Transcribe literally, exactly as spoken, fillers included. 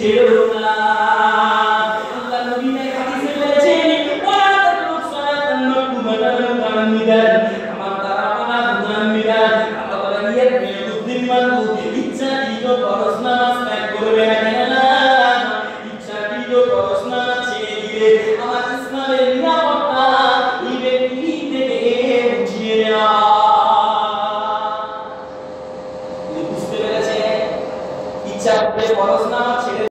ছেড়ো না। আল্লাহ নবী এই হাদিসে বলেছেন ওয়া তাকরু সালাতান মাকতুবাতান মুতাআম্মিদান, আমার দ্বারা বানা মুতাআম্মিদান। আল্লাহ বলেন ইয়াকুদ্দিন মানু ইচ্ছাকৃত ফরজ নামাজ ত্যাগ করবে না, কেন না ইচ্ছাকৃত ফরজ নামাজ ছেড়ে দিলে আমার ইসলামের নিরাপত্তা এই ব্যক্তি থেকে উঠিয়ে নেওয়া। বুঝতে পেরেছে? ইচ্ছা করে ফরজ নামাজ